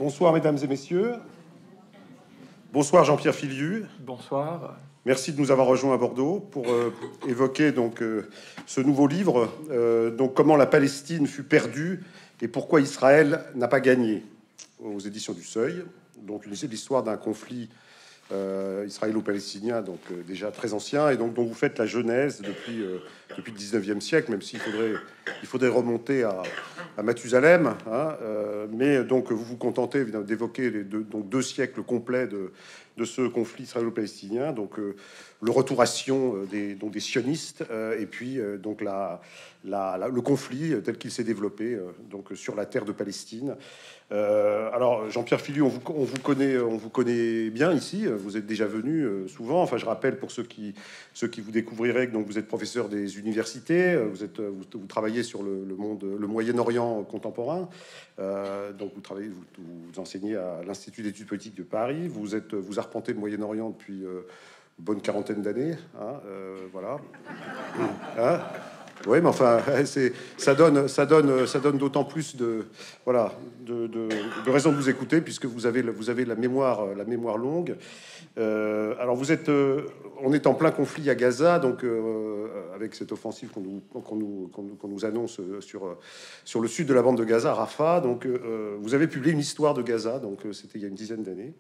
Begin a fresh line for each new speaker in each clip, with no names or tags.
Bonsoir, mesdames et messieurs. Bonsoir, Jean-Pierre Filiu.
Bonsoir.
Merci de nous avoir rejoints à Bordeaux pour évoquer ce nouveau livre, donc comment la Palestine fut perdue et pourquoi Israël n'a pas gagné, aux éditions du Seuil. Donc, une l'histoire d'un conflit israélo-palestinien, donc déjà très ancien, et donc dont vous faites la genèse depuis le 19e siècle, même s'il faudrait remonter à Mathusalem, hein, mais donc vous vous contentez évidemment d'évoquer deux siècles complets de ce conflit israélo-palestinien, donc le retour à Sion des sionistes, et puis donc le conflit tel qu'il s'est développé donc sur la terre de Palestine. Alors Jean-Pierre Filiu, on vous connaît bien ici. Vous êtes déjà venu souvent. Enfin, je rappelle pour ceux qui vous découvriraient que donc vous êtes professeur des universités. Vous travaillez sur le Moyen-Orient contemporain. Donc vous enseignez à l'Institut d'études politiques de Paris. Vous arpentez le Moyen-Orient depuis une bonne quarantaine d'années. Hein, voilà. Hein, oui, mais enfin, ça donne d'autant plus de raisons de vous écouter, puisque vous avez la mémoire longue. Alors on est en plein conflit à Gaza, donc avec cette offensive qu'on nous annonce sur le sud de la bande de Gaza, Rafah. Donc vous avez publié une histoire de Gaza, donc c'était il y a une dizaine d'années.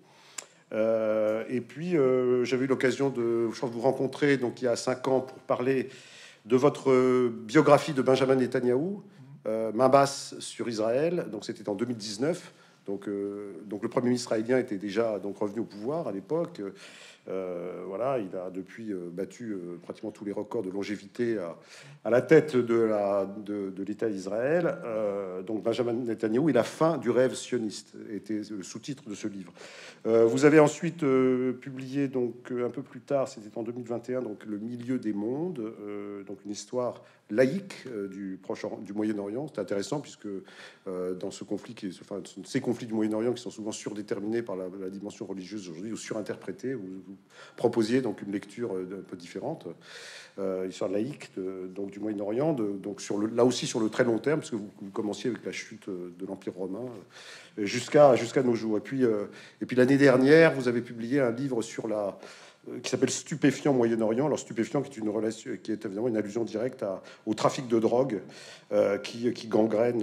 Et puis j'avais eu l'occasion de vous rencontrer donc il y a 5 ans pour parler de votre biographie de Benjamin Netanyahou, Main basse sur Israël. Donc c'était en 2019. Donc le premier ministre israélien était déjà donc revenu au pouvoir à l'époque. Voilà, il a depuis battu pratiquement tous les records de longévité à la tête de l'État d'Israël. Donc Benjamin Netanyahou et la fin du rêve sioniste était le sous-titre de ce livre. Vous avez ensuite publié donc un peu plus tard, c'était en 2021, donc Le milieu des mondes, donc une histoire laïque du Moyen-Orient. C'est intéressant puisque dans ce conflit ces conflits du Moyen-Orient qui sont souvent surdéterminés par la dimension religieuse aujourd'hui ou surinterprétés, vous proposiez donc une lecture un peu différente, histoire laïque donc du Moyen-Orient, donc là aussi sur le très long terme, parce que vous commenciez avec la chute de l'Empire romain jusqu'à nos jours. Et puis l'année dernière, vous avez publié un livre qui s'appelle Stupéfiant Moyen-Orient. Alors Stupéfiant, qui est évidemment une allusion directe au trafic de drogue qui gangrène.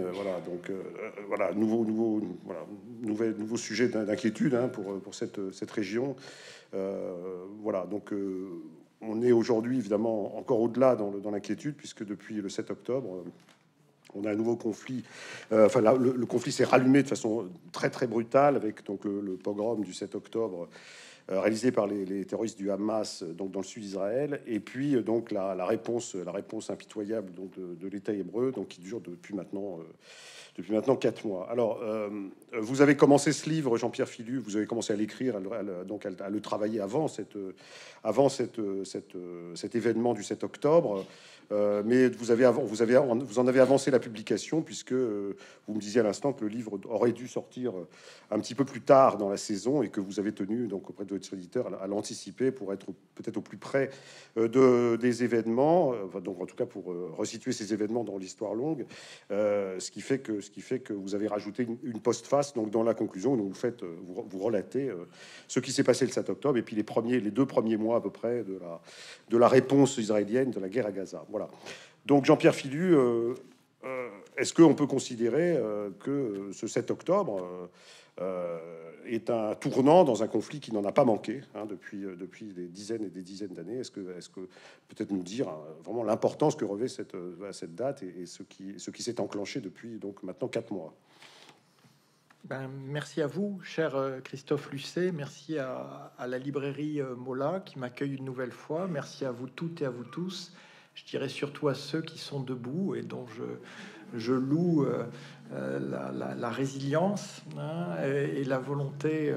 Nouveau sujet d'inquiétude hein, pour cette région. Donc on est aujourd'hui évidemment encore au-delà dans l'inquiétude, puisque depuis le 7 octobre, on a un nouveau conflit. Le conflit s'est rallumé de façon très très brutale avec donc le pogrom du 7 octobre réalisé par les terroristes du Hamas donc dans le sud d'Israël, et puis donc la réponse impitoyable donc de l'État hébreu, donc qui dure depuis maintenant 4 mois. Alors vous avez commencé ce livre, Jean-Pierre Filiu, vous avez commencé à l'écrire, à le travailler avant cet événement du 7 octobre. Mais vous en avez avancé la publication, puisque vous me disiez à l'instant que le livre aurait dû sortir un petit peu plus tard dans la saison, et que vous avez tenu donc auprès de votre éditeur à l'anticiper pour être peut-être au plus près des événements, donc en tout cas pour resituer ces événements dans l'histoire longue, ce qui fait que vous avez rajouté une postface donc dans la conclusion où vous relatez ce qui s'est passé le 7 octobre, et puis les 2 premiers mois à peu près de la réponse israélienne de la guerre à Gaza. Voilà. Donc Jean-Pierre Filiu, est-ce qu'on peut considérer que ce 7 octobre est un tournant dans un conflit qui n'en a pas manqué hein, depuis des dizaines et des dizaines d'années? Est-ce que peut-être nous dire vraiment l'importance que revêt cette date et ce qui s'est enclenché depuis donc maintenant 4 mois?
Merci à vous, cher Christophe Lucet. Merci à la librairie Mola qui m'accueille une nouvelle fois. Merci à vous toutes et à vous tous. Je dirais surtout à ceux qui sont debout et dont je loue la résilience hein, et la volonté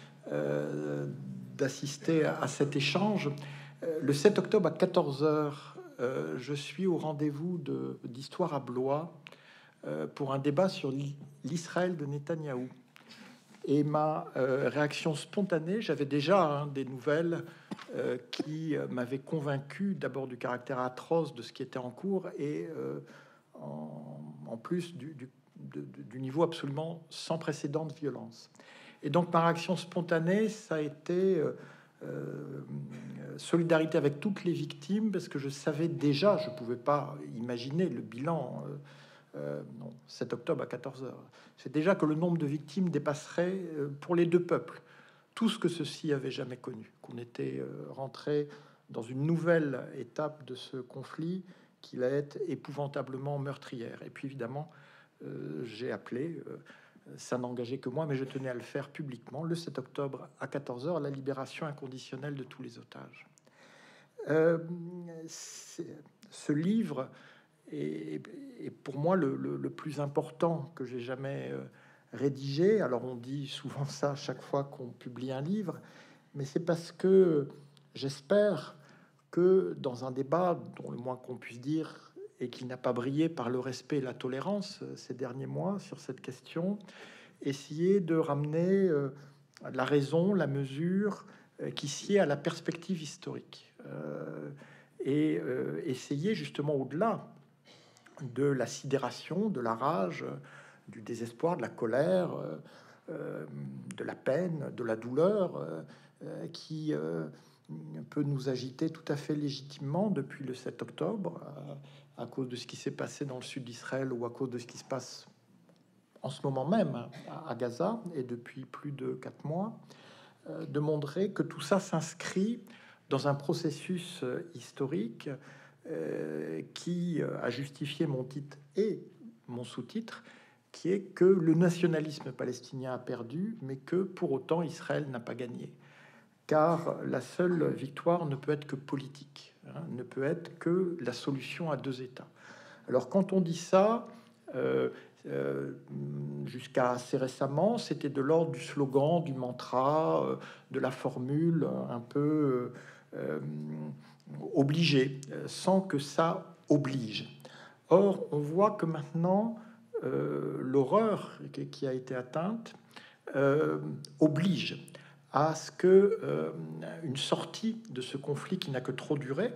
d'assister à cet échange. Le 7 octobre à 14 heures, je suis au rendez-vous d'Histoire à Blois pour un débat sur l'Israël de Netanyahou. Et ma réaction spontanée, j'avais déjà des nouvelles qui m'avaient convaincu d'abord du caractère atroce de ce qui était en cours et en plus du niveau absolument sans précédent de violence. Et donc ma réaction spontanée, ça a été solidarité avec toutes les victimes, parce que je savais déjà, je pouvais pas imaginer le bilan. Non, 7 octobre à 14 heures. C'est déjà que le nombre de victimes dépasserait pour les deux peuples tout ce que ceux-ci avaient jamais connu, qu'on était rentré dans une nouvelle étape de ce conflit qui allait être épouvantablement meurtrière. Et puis évidemment, j'ai appelé, ça n'engageait que moi, mais je tenais à le faire publiquement, le 7 octobre à 14 heures, la libération inconditionnelle de tous les otages. Ce livre est pour moi le plus important que j'ai jamais rédigé. Alors on dit souvent ça chaque fois qu'on publie un livre, mais c'est parce que j'espère que dans un débat dont le moins qu'on puisse dire et qui n'a pas brillé par le respect et la tolérance ces derniers mois sur cette question, essayer de ramener la raison, la mesure qui sied à la perspective historique, et essayer justement au-delà de la sidération, de la rage, du désespoir, de la colère, de la peine, de la douleur, qui peut nous agiter tout à fait légitimement depuis le 7 octobre, à cause de ce qui s'est passé dans le sud d'Israël ou à cause de ce qui se passe en ce moment même à Gaza et depuis plus de 4 mois, de montrer que tout ça s'inscrit dans un processus historique qui a justifié mon titre et mon sous-titre, qui est que le nationalisme palestinien a perdu, mais que pour autant Israël n'a pas gagné. Car la seule victoire ne peut être que politique, hein, ne peut être que la solution à deux États. Alors quand on dit ça, jusqu'à assez récemment, c'était de l'ordre du slogan, du mantra, de la formule un peu obligée, sans que ça oblige. Or, on voit que maintenant, l'horreur qui a été atteinte oblige à ce que une sortie de ce conflit qui n'a que trop duré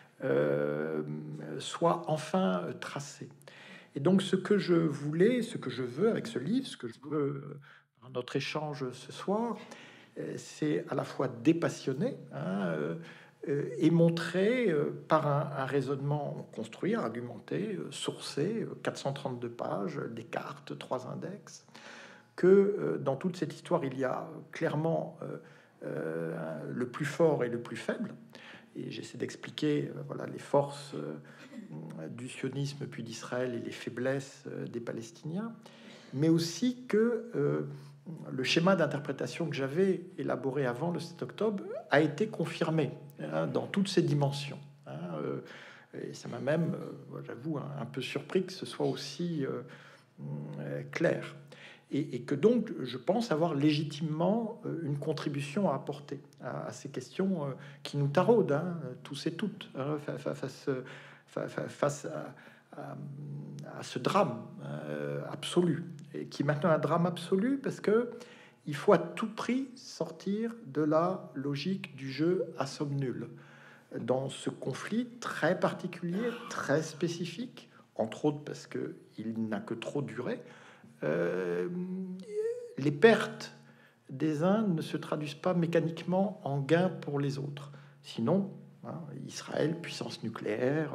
soit enfin tracée. Et donc, ce que je voulais, ce que je veux avec ce livre, ce que je veux dans notre échange ce soir, c'est à la fois dépassionner, hein, et montrer par un raisonnement construit, argumenté, sourcé, 432 pages, des cartes, 3 index, que dans toute cette histoire, il y a clairement le plus fort et le plus faible. Et j'essaie d'expliquer voilà, les forces du sionisme puis d'Israël et les faiblesses des Palestiniens, mais aussi que le schéma d'interprétation que j'avais élaboré avant le 7 octobre a été confirmé, hein, dans toutes ses dimensions. Hein, et ça m'a même, j'avoue, un peu surpris que ce soit aussi clair. Et que donc, je pense avoir légitimement une contribution à apporter à ces questions qui nous taraudent, hein, tous et toutes, hein, face à ce drame absolu, et qui est maintenant un drame absolu parce que il faut à tout prix sortir de la logique du jeu à somme nulle dans ce conflit très particulier, très spécifique, entre autres parce que il n'a que trop duré. Les pertes des uns ne se traduisent pas mécaniquement en gain pour les autres. Sinon, hein, Israël, puissance nucléaire,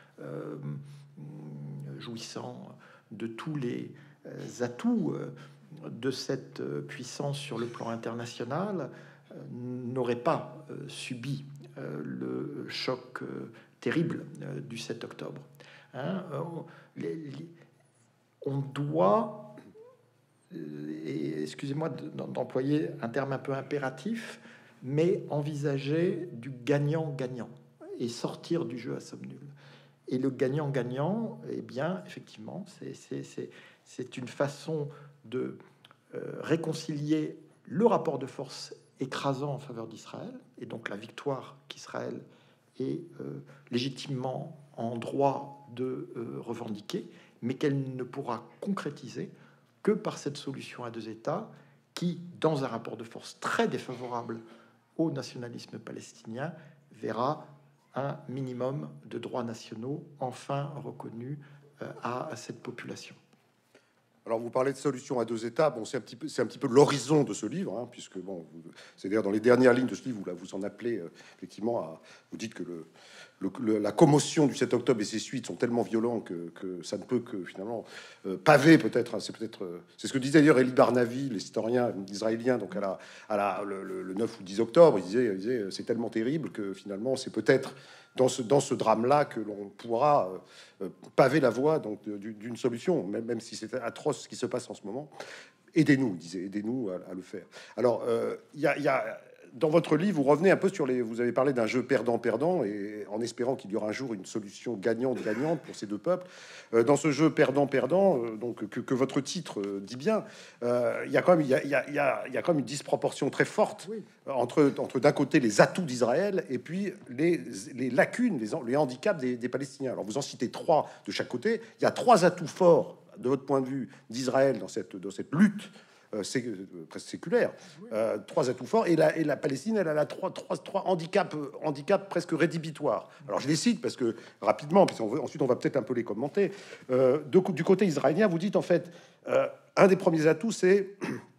jouissant de tous les atouts de cette puissance sur le plan international, n'aurait pas subi le choc terrible du 7 octobre. Hein, on doit, et excusez-moi d'employer un terme un peu impératif, mais envisager du gagnant-gagnant et sortir du jeu à somme nulle. Et le gagnant-gagnant, eh bien, effectivement, c'est une façon de réconcilier le rapport de force écrasant en faveur d'Israël, et donc la victoire qu'Israël est légitimement en droit de revendiquer, mais qu'elle ne pourra concrétiser que par cette solution à deux États qui, dans un rapport de force très défavorable au nationalisme palestinien, verra un minimum de droits nationaux enfin reconnus à cette population.
Alors, vous parlez de solution à deux états. Bon, c'est un petit peu l'horizon de ce livre, hein, puisque bon, c'est d'ailleurs dans les dernières lignes de ce livre, vous en appelez effectivement vous dites que la commotion du 7 octobre et ses suites sont tellement violents que ça ne peut que finalement paver peut-être. Hein, c'est ce que disait d'ailleurs Elie Barnavi, l'historien israélien, donc le 9 ou 10 octobre. Il disait c'est tellement terrible que finalement c'est peut-être dans ce drame-là que l'on pourra paver la voie donc d'une solution, même si c'est atroce ce qui se passe en ce moment. Aidez-nous, il disait, aidez-nous à le faire. Alors, il y a dans votre livre, vous revenez un peu sur vous avez parlé d'un jeu perdant-perdant, et en espérant qu'il y aura un jour une solution gagnante-gagnante pour ces deux peuples. Dans ce jeu perdant-perdant, donc que votre titre dit bien, il y a quand même une disproportion très forte entre d'un côté les atouts d'Israël et puis les lacunes, les handicaps des Palestiniens. Alors vous en citez trois de chaque côté. Il y a trois atouts forts de votre point de vue d'Israël dans cette lutte presque séculaire, trois atouts forts, et la Palestine, elle a trois handicaps presque rédhibitoires. Alors je les cite parce que rapidement, puis ensuite on va peut-être un peu les commenter. Du côté israélien, vous dites en fait, un des premiers atouts, c'est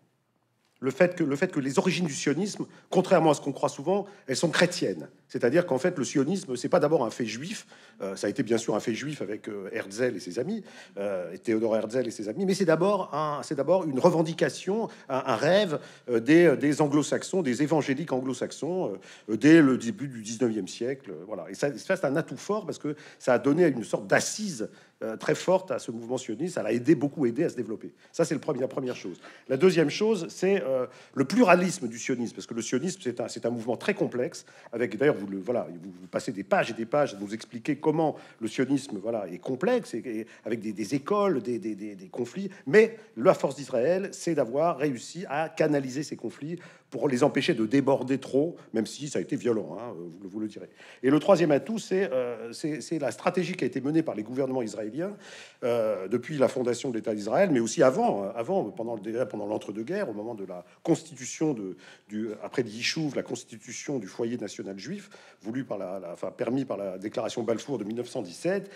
le fait que les origines du sionisme, contrairement à ce qu'on croit souvent, elles sont chrétiennes. C'est-à-dire qu'en fait, le sionisme, c'est pas d'abord un fait juif. Ça a été bien sûr un fait juif avec Herzl et ses amis, et Théodore Herzl et ses amis, mais c'est d'abord une revendication, un rêve des anglo-saxons, des évangéliques anglo-saxons, dès le début du 19e siècle. Voilà. Et ça c'est un atout fort parce que ça a donné une sorte d'assise très forte à ce mouvement sioniste. Ça l'a beaucoup aidé à se développer. Ça, c'est la première chose. La deuxième chose, c'est le pluralisme du sionisme, parce que le sionisme, c'est un mouvement très complexe, avec d'ailleurs, vous passez des pages et des pages à nous expliquer comment le sionisme est complexe, et avec des écoles, des conflits, mais la force d'Israël, c'est d'avoir réussi à canaliser ces conflits pour les empêcher de déborder trop, même si ça a été violent, hein, vous le direz. Et le troisième atout, c'est la stratégie qui a été menée par les gouvernements israéliens depuis la fondation de l'État d'Israël, mais aussi avant pendant l'entre-deux-guerres, au moment de la constitution après l'Yishuv, la constitution du foyer national juif, permis par la déclaration Balfour de 1917.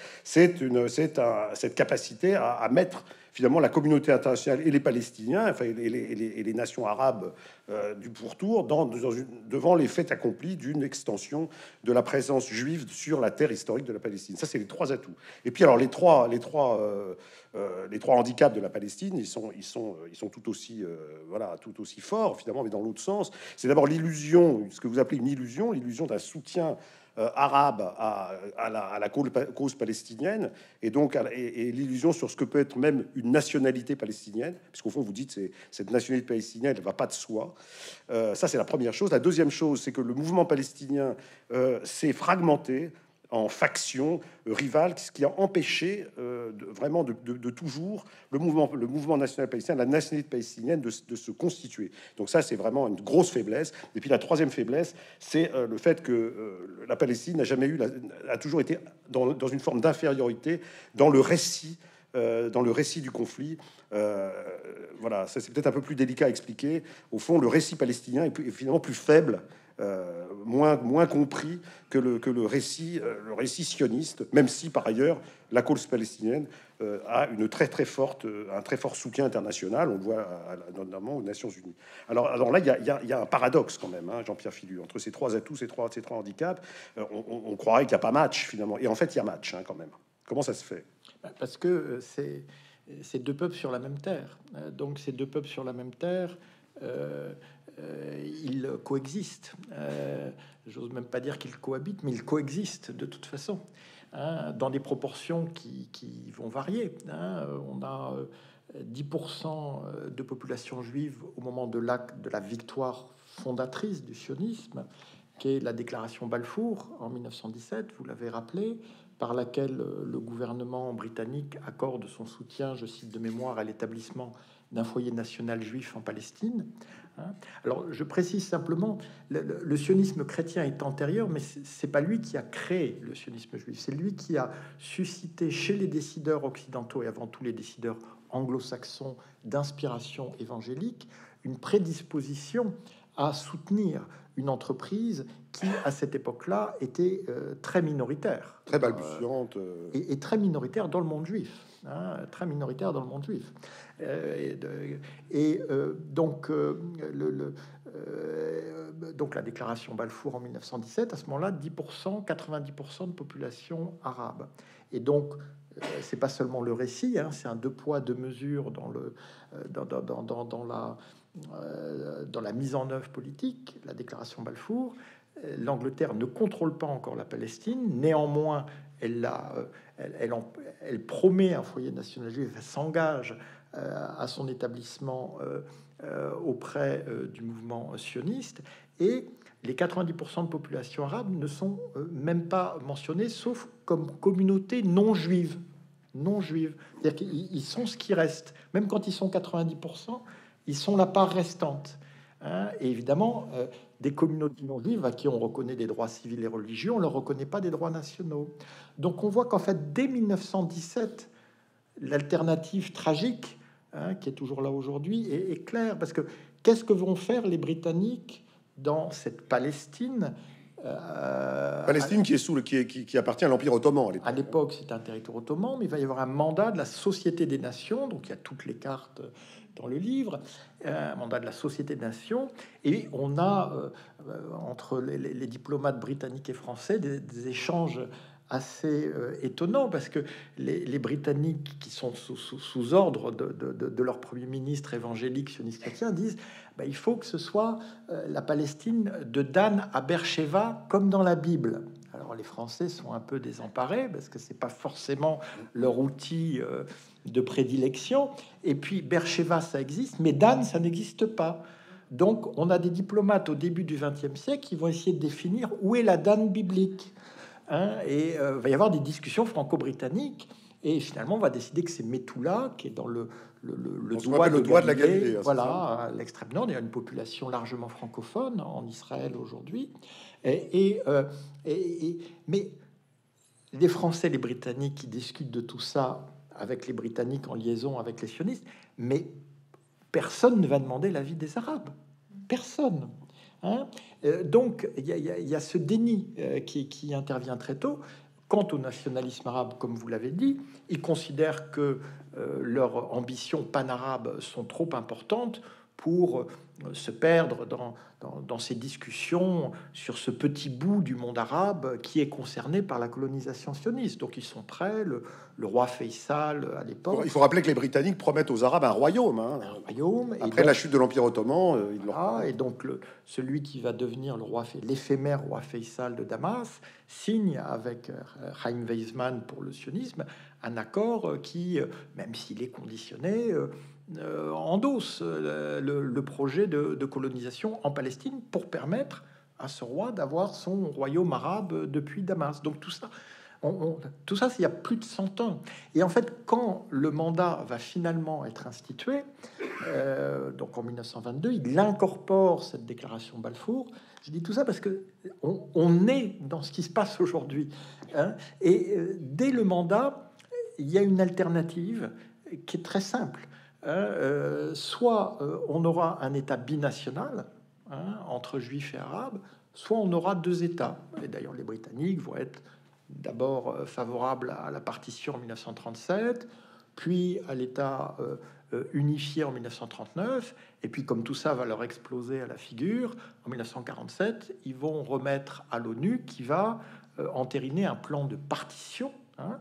Cette capacité à mettre finalement la communauté internationale et les Palestiniens, et les nations arabes du pourtour devant les faits accomplis d'une extension de la présence juive sur la terre historique de la Palestine. Ça, c'est les trois atouts. Et puis alors les trois handicaps de la Palestine, ils sont tout aussi forts finalement, mais dans l'autre sens. C'est d'abord l'illusion, ce que vous appelez l'illusion d'un soutien arabe à la cause palestinienne, et donc et l'illusion sur ce que peut être même une nationalité palestinienne, parce qu'au fond vous dites cette nationalité palestinienne elle va pas de soi. Ça, c'est la première chose. La deuxième chose, c'est que le mouvement palestinien s'est fragmenté en factions rivales, ce qui a empêché de toujours le mouvement national palestinien, la nationalité palestinienne de se constituer. Donc ça, c'est vraiment une grosse faiblesse. Et puis la troisième faiblesse, c'est le fait que la Palestine a toujours été dans une forme d'infériorité dans le récit du conflit. Voilà, ça c'est peut-être un peu plus délicat à expliquer. Au fond, le récit palestinien est finalement plus faible, moins compris que le récit sioniste, même si par ailleurs la cause palestinienne a un très fort soutien international. On le voit notamment aux Nations Unies. Alors là, il y a un paradoxe quand même, hein, Jean-Pierre Philu, entre ces trois atouts, ces trois handicaps. On croirait qu'il n'y a pas match finalement, et en fait il y a match, hein, quand même. Comment ça se fait?
Parce que c'est deux peuples sur la même terre. Donc ces deux peuples sur la même terre, ils coexistent. J'ose même pas dire qu'ils cohabitent, mais ils coexistent de toute façon, hein, dans des proportions qui vont varier. Hein. On a 10% de population juive au moment de la victoire fondatrice du sionisme, qui est la déclaration Balfour en 1917, vous l'avez rappelé, par laquelle le gouvernement britannique accorde son soutien, je cite de mémoire, à l'établissement d'un foyer national juif en Palestine. Alors, je précise simplement, le sionisme chrétien est antérieur, mais c'est pas lui qui a créé le sionisme juif. C'est lui qui a suscité chez les décideurs occidentaux et avant tout les décideurs anglo-saxons d'inspiration évangélique une prédisposition à soutenir une entreprise qui, à cette époque-là, était très minoritaire.
Très balbutiante.
Et très minoritaire dans le monde juif. Très minoritaire dans le monde juif. Donc la déclaration Balfour en 1917, à ce moment-là, 10%, 90% de population arabe. Et donc, c'est pas seulement le récit, c'est un deux poids, deux mesures dans la mise en œuvre politique, la déclaration Balfour. L'Angleterre ne contrôle pas encore la Palestine, néanmoins, elle promet un foyer national juif, elle s'engage à son établissement auprès du mouvement sioniste, et les 90% de population arabe ne sont même pas mentionnés, sauf comme communauté non juive. Non juive, c'est-à-dire qu'ils sont ce qui reste. Même quand ils sont 90%, ils sont la part restante. Et évidemment, des communautés non juives à qui on reconnaît des droits civils et religieux, on leur reconnaît pas des droits nationaux. Donc on voit qu'en fait, dès 1917, l'alternative tragique, qui est toujours là aujourd'hui, est claire. Parce que qu'est-ce que vont faire les Britanniques dans cette Palestine?
Palestine qui appartient à l'Empire ottoman
à l'époque. C'est un territoire ottoman, mais il va y avoir un mandat de la Société des Nations, donc il y a toutes les cartes dans le livre, un mandat de la Société des Nations, et on a entre les diplomates britanniques et français des échanges assez étonnant, parce que les Britanniques, qui sont sous ordre de leur premier ministre évangélique sioniste chrétien, disent il faut que ce soit la Palestine de Dan à Beersheba, comme dans la Bible. Alors les Français sont un peu désemparés, parce que c'est pas forcément leur outil de prédilection. Et puis Beersheba, ça existe, mais Dan, ça n'existe pas. Donc on a des diplomates au début du XXe siècle qui vont essayer de définir où est la Dan biblique. Et va y avoir des discussions franco-britanniques, et finalement on va décider que c'est Methoula, qui est dans le doigt de la Galilée, voilà, à l'extrême nord. Il y a une population largement francophone en Israël aujourd'hui, mais les Français, les Britanniques, qui discutent de tout ça avec les Britanniques en liaison avec les sionistes, mais personne ne va demander l'avis des Arabes, personne. Donc il y a ce déni qui intervient très tôt. Quant au nationalisme arabe, comme vous l'avez dit, ils considèrent que leurs ambitions panarabes sont trop importantes pour se perdre dans ces discussions sur ce petit bout du monde arabe qui est concerné par la colonisation sioniste. Donc ils sont prêts, le roi Faisal à l'époque.
Il faut rappeler que les Britanniques promettent aux Arabes un royaume.
Un royaume.
Après la chute de l'Empire ottoman,
et donc celui qui va devenir l'éphémère roi Faisal de Damas signe avec Chaim Weizmann pour le sionisme un accord qui, même s'il est conditionné, endosse le projet de colonisation en Palestine pour permettre à ce roi d'avoir son royaume arabe depuis Damas. Donc tout ça, tout ça, c'est il y a plus de 100 ans. Et en fait, quand le mandat va finalement être institué, donc en 1922, il incorpore cette déclaration Balfour. Je dis tout ça parce que on est dans ce qui se passe aujourd'hui. Et dès le mandat, il y a une alternative qui est très simple. Soit on aura un État binational entre juifs et arabes, soit on aura deux États. Et d'ailleurs, les Britanniques vont être d'abord favorables à la partition en 1937, puis à l'État unifié en 1939, et puis comme tout ça va leur exploser à la figure, en 1947, ils vont remettre à l'ONU qui va entériner un plan de partition,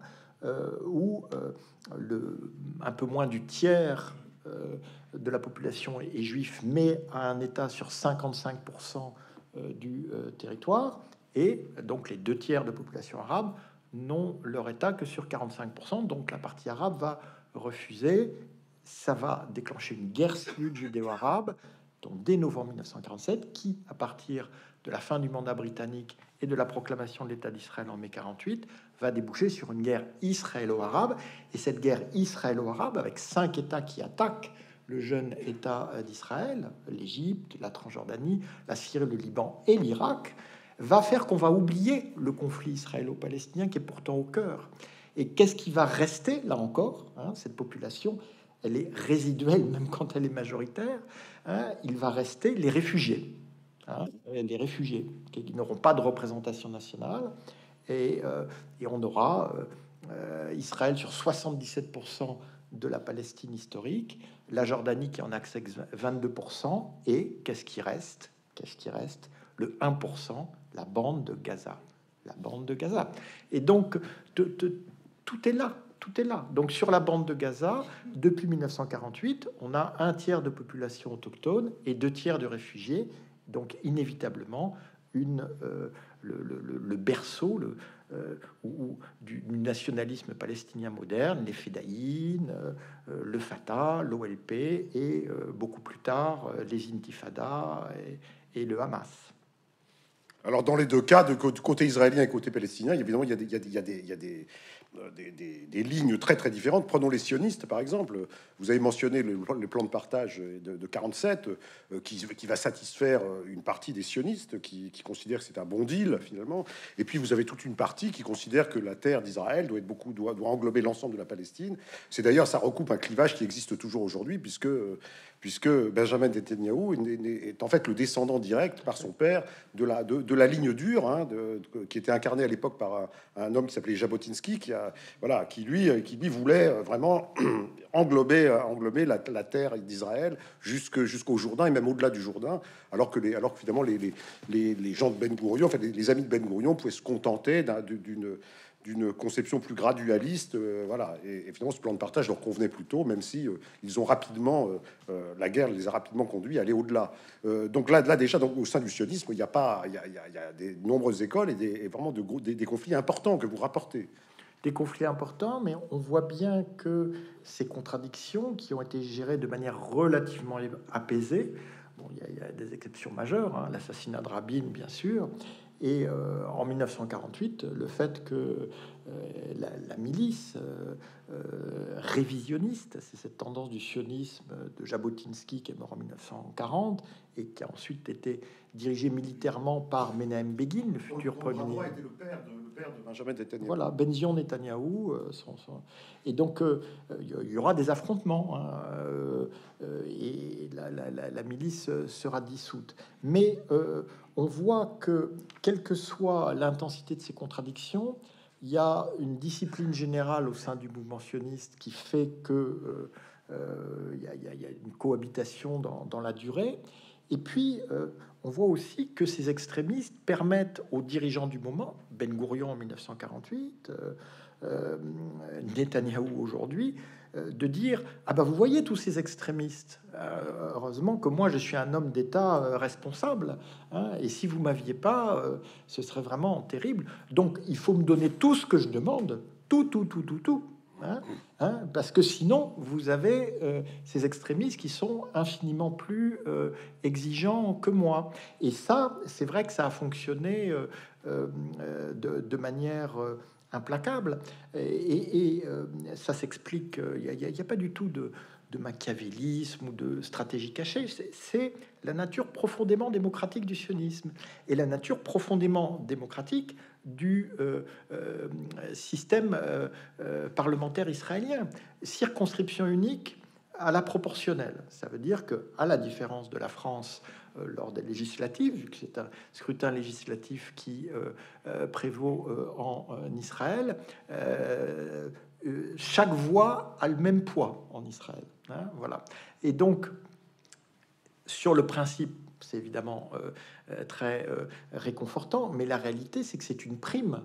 où un peu moins du tiers de la population est juif, mais à un État sur 55% du territoire, et donc les deux tiers de population arabe n'ont leur État que sur 45%, donc la partie arabe va refuser. Ça va déclencher une guerre civile judéo-arabe, donc dès novembre 1947, qui, à partir de la fin du mandat britannique et de la proclamation de l'État d'Israël en mai 48, va déboucher sur une guerre israélo-arabe. Et cette guerre israélo-arabe, avec 5 États qui attaquent le jeune État d'Israël, l'Égypte, la Transjordanie, la Syrie, le Liban et l'Irak, va faire qu'on va oublier le conflit israélo-palestinien qui est pourtant au cœur. Et qu'est-ce qui va rester, là encore, cette population, elle est résiduelle même quand elle est majoritaire, il va rester les réfugiés. hein, les réfugiés, qui n'auront pas de représentation nationale, et on aura Israël sur 77% de la Palestine historique, la Jordanie qui en accède 22%, et qu'est-ce qui reste? Qu'est-ce qui reste? Le 1%, la bande de Gaza. La bande de Gaza. Et donc, tout est là. Tout est là. Donc, sur la bande de Gaza, depuis 1948, on a un tiers de population autochtone et 2 tiers de réfugiés. Donc, inévitablement, le berceau du nationalisme palestinien moderne, les Fédayines, le Fatah, l'OLP et beaucoup plus tard les Intifadas et le Hamas.
Alors, dans les deux cas, de côté israélien et côté palestinien, évidemment, il y a des lignes très très différentes. Prenons les sionistes, par exemple. Vous avez mentionné le plan de partage de 47, qui va satisfaire une partie des sionistes qui considèrent que c'est un bon deal, finalement. Et puis, vous avez toute une partie qui considère que la terre d'Israël doit englober l'ensemble de la Palestine. C'est d'ailleurs, ça recoupe un clivage qui existe toujours aujourd'hui, puisque Benjamin Netanyahou est en fait le descendant direct par son père de la ligne dure, hein, qui était incarnée à l'époque par un homme qui s'appelait Jabotinsky, qui lui voulait vraiment englober la terre d'Israël jusqu'au Jourdain et même au-delà du Jourdain, alors que finalement les gens de Ben Gourion, enfin les amis de Ben Gourion, pouvaient se contenter d'une conception plus gradualiste, voilà. Et finalement, ce plan de partage leur convenait plutôt, même si ils ont rapidement, la guerre les a rapidement conduits à aller au-delà. Donc là déjà, donc, au sein du sionisme, il y a des nombreuses écoles et vraiment des conflits importants que vous rapportez.
Des conflits importants, mais on voit bien que ces contradictions qui ont été gérées de manière relativement apaisée, bon, il y a des exceptions majeures, hein, l'assassinat de Rabin, bien sûr, et en 1948, le fait que la milice révisionniste, c'est cette tendance du sionisme de Jabotinsky qui est mort en 1940 et qui a ensuite été dirigé militairement par Menahem Begin, le futur premier ministre.
Était le père de Benjamin Netanyahu.
Voilà, Benzion Netanyahou. Et donc, il y aura des affrontements, hein, et la milice sera dissoute. Mais on voit que, quelle que soit l'intensité de ces contradictions, il y a une discipline générale au sein du mouvement sioniste qui fait que il y a une cohabitation dans la durée. Et puis, on voit aussi que ces extrémistes permettent aux dirigeants du moment, Ben Gourion en 1948, Netanyahou aujourd'hui, de dire ah ben vous voyez tous ces extrémistes, heureusement que moi je suis un homme d'État responsable, hein, et si vous m'aviez pas, ce serait vraiment terrible. Donc il faut me donner tout ce que je demande, tout. Parce que sinon, vous avez ces extrémistes qui sont infiniment plus exigeants que moi. Et ça, c'est vrai que ça a fonctionné de manière implacable. Et ça s'explique. Il n'y a pas du tout de machiavélisme ou de stratégie cachée. C'est la nature profondément démocratique du sionisme et la nature profondément démocratique du système parlementaire israélien. Circonscription unique à la proportionnelle. Ça veut dire que, à la différence de la France lors des législatives, vu que c'est un scrutin législatif qui prévaut en Israël, chaque voix a le même poids en Israël. Hein, voilà. Et donc, sur le principe, c'est évidemment très réconfortant, mais la réalité, c'est que c'est une prime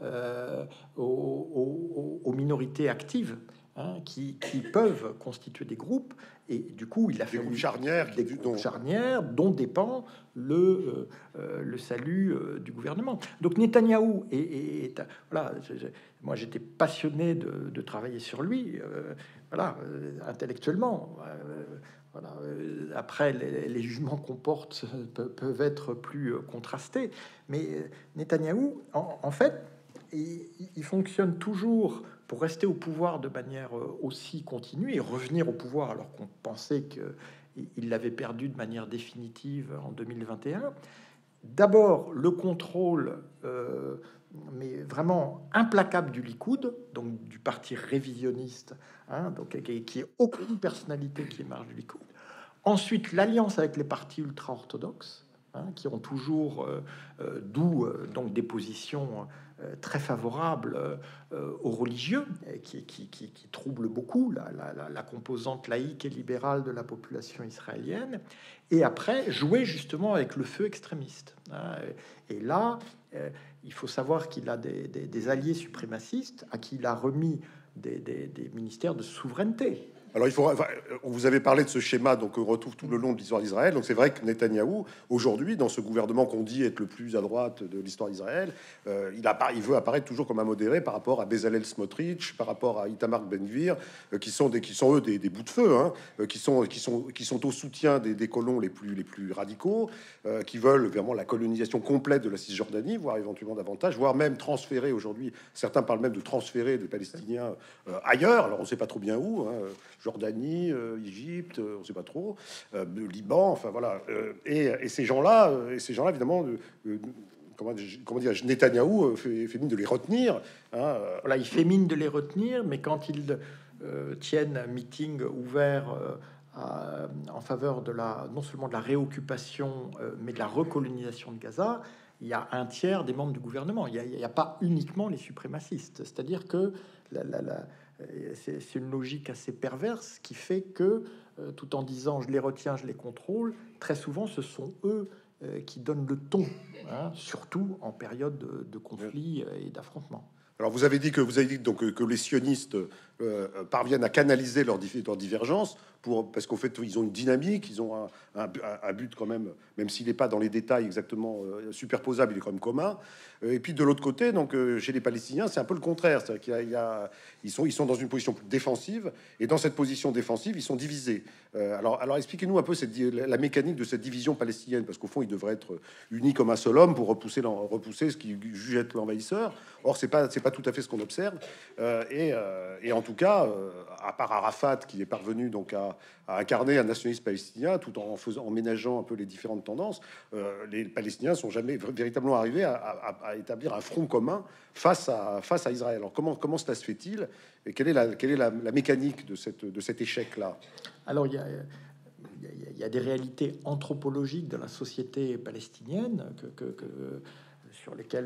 aux minorités actives, hein, qui peuvent constituer des groupes, et du coup, il a fallu des groupes charnières dont dépend le salut du gouvernement. Donc Netanyahou voilà, moi j'étais passionné de travailler sur lui, voilà, intellectuellement. Voilà. Après, les jugements qu'on porte peuvent être plus contrastés, mais Netanyahou, en fait, il fonctionne toujours pour rester au pouvoir de manière aussi continue et revenir au pouvoir alors qu'on pensait qu'il l'avait perdu de manière définitive en 2021. D'abord, le contrôle, mais vraiment implacable du Likoud, donc du parti révisionniste, hein, donc qui est aucune personnalité qui émarge du Likoud. Ensuite, l'alliance avec les partis ultra-orthodoxes, qui ont toujours, d'où donc des positions très favorables aux religieux, qui troublent beaucoup la composante laïque et libérale de la population israélienne, et après jouer justement avec le feu extrémiste. Et là, il faut savoir qu'il a des alliés suprémacistes à qui il a remis des ministères de souveraineté.
Alors, vous avez parlé de ce schéma, donc on retrouve tout le long de l'histoire d'Israël. Donc c'est vrai que Netanyahou, aujourd'hui, dans ce gouvernement qu'on dit être le plus à droite de l'histoire d'Israël, il veut apparaître toujours comme un modéré par rapport à Bezalel Smotrich, par rapport à Itamar Ben-Gvir, qui sont eux des bouts de feu, hein, qui sont au soutien des colons les plus radicaux, qui veulent vraiment la colonisation complète de la Cisjordanie, voire éventuellement davantage, voire même transférer aujourd'hui. Certains parlent même de transférer des Palestiniens ailleurs. Alors on ne sait pas trop bien où. Hein, Jordanie, Égypte, on ne sait pas trop, Liban, enfin voilà. Et ces gens-là, évidemment, comment dire, Netanyahou fait mine de les retenir. Hein.
Voilà, il fait mine de les retenir, mais quand ils tiennent un meeting ouvert en faveur de non seulement de la réoccupation, mais de la recolonisation de Gaza, il y a un tiers des membres du gouvernement. Il n'y a pas uniquement les suprémacistes. C'est-à-dire que c'est une logique assez perverse qui fait que, tout en disant je les retiens, je les contrôle, très souvent ce sont eux qui donnent le ton, surtout en période de conflit et d'affrontement.
Alors vous avez dit donc que les sionistes parviennent à canaliser leurs divergences parce qu'en fait ils ont une dynamique, ils ont un but quand même s'il n'est pas dans les détails exactement superposable, il est quand même commun. Et puis de l'autre côté, donc chez les Palestiniens, c'est un peu le contraire, c'est-à-dire ils sont dans une position plus défensive, et dans cette position défensive, ils sont divisés. Alors expliquez-nous un peu la mécanique de cette division palestinienne, parce qu'au fond, ils devraient être unis comme un seul homme pour repousser ce qui jugent être l'envahisseur. Or, c'est pas tout à fait ce qu'on observe. Et en tout cas, à part Arafat, qui est parvenu donc à incarner un nationalisme palestinien, tout en ménageant un peu les différentes tendances, les Palestiniens sont jamais véritablement arrivés à établir un front commun face à Israël. Alors comment cela se fait-il, et quelle est la mécanique de cet échec-là?
Alors il y a des réalités anthropologiques de la société palestinienne sur lesquelles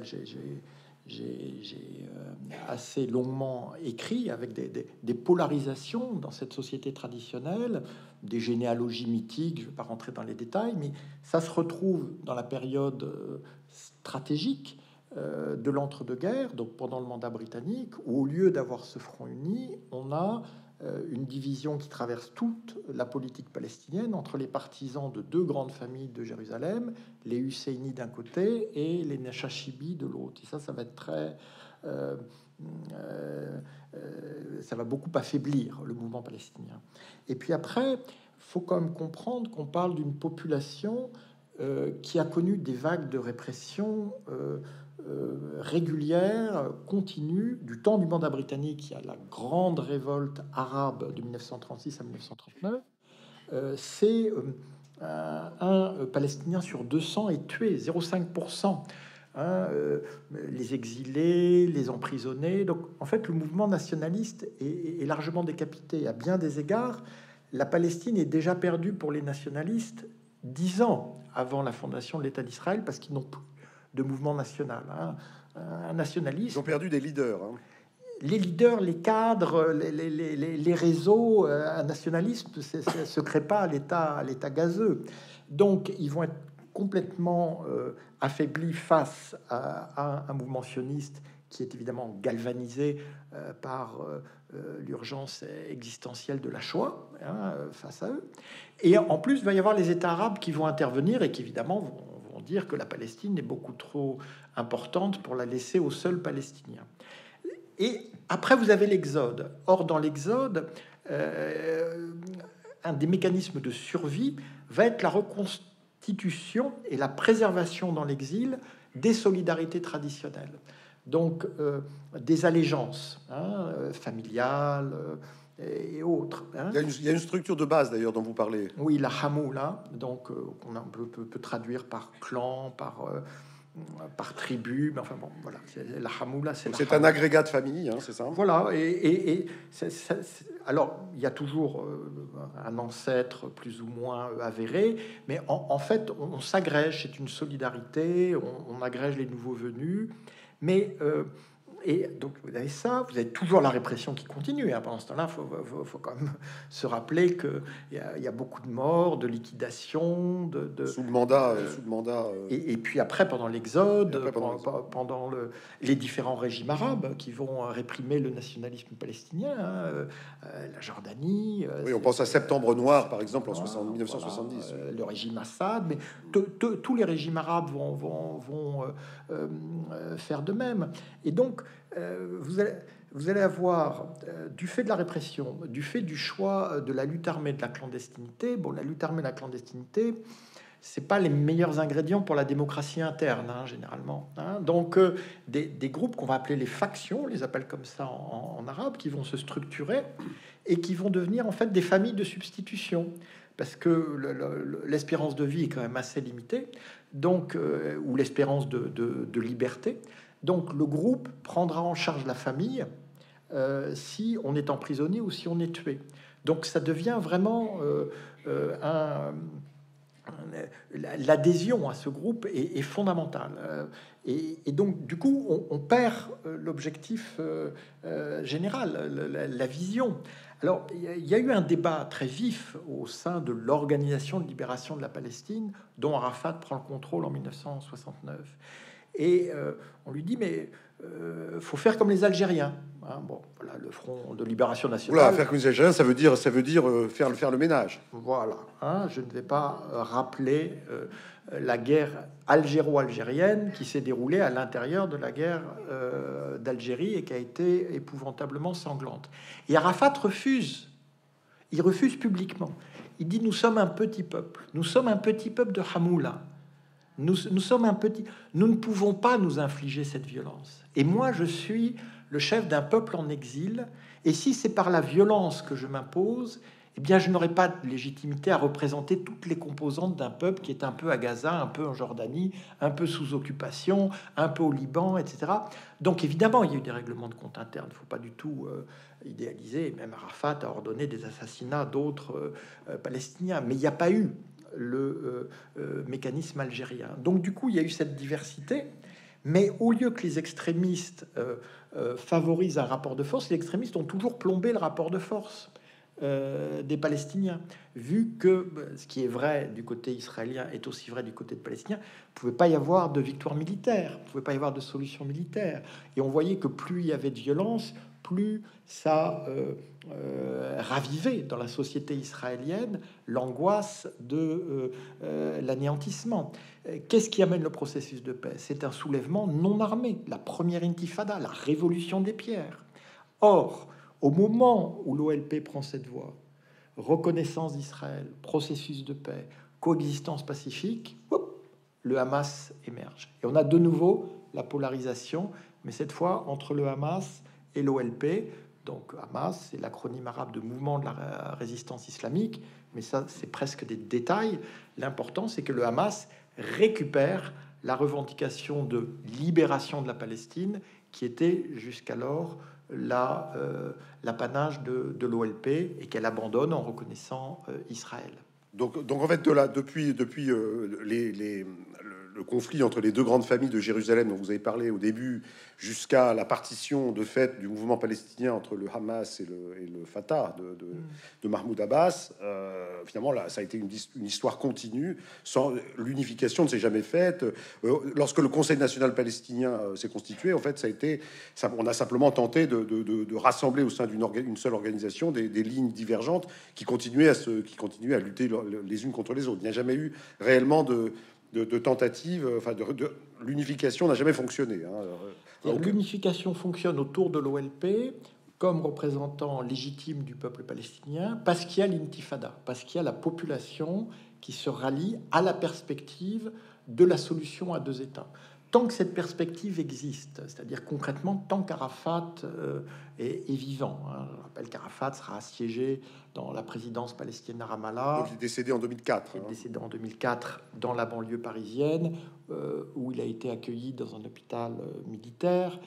j'ai assez longuement écrit, avec des polarisations dans cette société traditionnelle, des généalogies mythiques. Je ne vais pas rentrer dans les détails, mais ça se retrouve dans la période stratégique de l'entre-deux-guerres, donc pendant le mandat britannique, où au lieu d'avoir ce front uni, on a une division qui traverse toute la politique palestinienne entre les partisans de deux grandes familles de Jérusalem, les Husseini d'un côté et les Nechashibi de l'autre. Et ça va être très... ça va beaucoup affaiblir le mouvement palestinien. Et puis après, faut quand même comprendre qu'on parle d'une population qui a connu des vagues de répression régulière, continue, du temps du mandat britannique. Il y a la grande révolte arabe de 1936 à 1939. C'est un Palestinien sur 200 est tué, 0,5%. Les exilés, les emprisonnés. Donc, en fait, le mouvement nationaliste est largement décapité. À bien des égards, la Palestine est déjà perdue pour les nationalistes 10 ans avant la fondation de l'État d'Israël, parce qu'ils n'ont plus de mouvement national. Un nationaliste.
Ils ont perdu des leaders. Hein.
Les leaders, les cadres, les réseaux. Un nationalisme se crée pas à l'état gazeux. Donc, ils vont être complètement affaiblis face à un mouvement sioniste qui est évidemment galvanisé par l'urgence existentielle de la Shoah face à eux. Et en plus, il va y avoir les États arabes qui vont intervenir et qui, évidemment, vont dire que la Palestine est beaucoup trop importante pour la laisser aux seuls Palestiniens. Et après, vous avez l'exode. Or, dans l'exode, un des mécanismes de survie va être la reconstitution et la préservation dans l'exil des solidarités traditionnelles. Donc, des allégeances familiales et autres.
Il y a une structure de base, d'ailleurs, dont vous parlez.
Oui, la hamoula, donc on peut traduire par clan, par par tribu. Mais enfin bon, voilà, la Hamoula,
c'est un agrégat de famille, hein, c'est ça?
Voilà, alors il y a toujours un ancêtre plus ou moins avéré, mais en fait, on s'agrège, c'est une solidarité, on agrège les nouveaux venus, mais et donc vous avez ça, vous avez toujours la répression qui continue. Hein. Pendant ce temps-là, faut quand même se rappeler que il y a beaucoup de morts, de liquidations,
sous le mandat,
et puis après pendant l'exode, pendant les différents régimes arabes qui vont réprimer le nationalisme palestinien, hein, la Jordanie.
Oui, on pense à Septembre Noir par exemple en 1970.
Voilà, le régime Assad, mais tous les régimes arabes vont faire de même. Et donc vous allez avoir, du fait de la répression, du fait du choix de la lutte armée de la clandestinité, bon, la lutte armée de la clandestinité, c'est pas les meilleurs ingrédients pour la démocratie interne, hein, généralement. Hein. Donc, des groupes qu'on va appeler les factions, on les appelle comme ça en arabe, qui vont se structurer et qui vont devenir en fait des familles de substitution, parce que l'espérance de vie est quand même assez limitée, donc, ou l'espérance de liberté. Donc, le groupe prendra en charge la famille si on est emprisonné ou si on est tué. Donc, ça devient vraiment l'adhésion à ce groupe est fondamentale. Et donc, du coup, on perd l'objectif général, la vision. Alors, il y a eu un débat très vif au sein de l'Organisation de libération de la Palestine, dont Arafat prend le contrôle en 1969. Et on lui dit, mais faut faire comme les Algériens. Hein, bon, voilà, le Front de Libération Nationale.
Voilà, faire comme les Algériens, ça veut dire faire le ménage.
Voilà. Hein, je ne vais pas rappeler la guerre algéro-algérienne qui s'est déroulée à l'intérieur de la guerre d'Algérie et qui a été épouvantablement sanglante. Et Arafat refuse. Il refuse publiquement. Il dit, nous sommes un petit peuple. Nous sommes un petit peuple de Hamoula. Nous sommes un petit... Nous ne pouvons pas nous infliger cette violence. Et moi, je suis le chef d'un peuple en exil. Et si c'est par la violence que je m'impose, eh bien, je n'aurai pas de légitimité à représenter toutes les composantes d'un peuple qui est un peu à Gaza, un peu en Jordanie, un peu sous occupation, un peu au Liban, etc. Donc, évidemment, il y a eu des règlements de compte internes. Il ne faut pas du tout idéaliser. Même Arafat a ordonné des assassinats d'autres Palestiniens. Mais il n'y a pas eu le mécanisme algérien. Donc du coup, il y a eu cette diversité, mais au lieu que les extrémistes favorisent un rapport de force, les extrémistes ont toujours plombé le rapport de force des Palestiniens, vu que ce qui est vrai du côté israélien est aussi vrai du côté des Palestiniens. Il ne pouvait pas y avoir de victoire militaire, il ne pouvait pas y avoir de solution militaire, et on voyait que plus il y avait de violence, plus ça ravivait dans la société israélienne l'angoisse de l'anéantissement. Qu'est-ce qui amène le processus de paix? C'est un soulèvement non armé, la première intifada, la révolution des pierres. Or, au moment où l'OLP prend cette voie, reconnaissance d'Israël, processus de paix, coexistence pacifique, hop, le Hamas émerge. Et on a de nouveau la polarisation, mais cette fois entre le Hamas et l'OLP. Donc Hamas, c'est l'acronyme arabe de Mouvement de la résistance islamique, mais ça, c'est presque des détails. L'important, c'est que le Hamas récupère la revendication de libération de la Palestine, qui était jusqu'alors l'apanage de l'OLP, et qu'elle abandonne en reconnaissant Israël.
Donc en fait, depuis le conflit entre les deux grandes familles de Jérusalem dont vous avez parlé au début, jusqu'à la partition de fait du mouvement palestinien entre le Hamas et le Fatah de Mahmoud Abbas, finalement là, ça a été une histoire continue. Sans l'unification ne s'est jamais faite. Lorsque le Conseil national palestinien s'est constitué, en fait, on a simplement tenté de rassembler au sein d'une seule organisation des lignes divergentes qui continuaient à lutter les unes contre les autres. Il n'y a jamais eu réellement de tentative, enfin l'unification n'a jamais fonctionné. Hein.
L'unification fonctionne autour de l'OLP comme représentant légitime du peuple palestinien, parce qu'il y a l'intifada, parce qu'il y a la population qui se rallie à la perspective de la solution à deux États. tant que cette perspective existe, c'est-à-dire concrètement tant qu'Arafat est vivant. Hein. Je rappelle qu'Arafat sera assiégé dans la présidence palestinienne à Ramallah.
Donc, il est décédé en 2004.
Il est décédé en 2004 dans la banlieue parisienne, où il a été accueilli dans un hôpital militaire.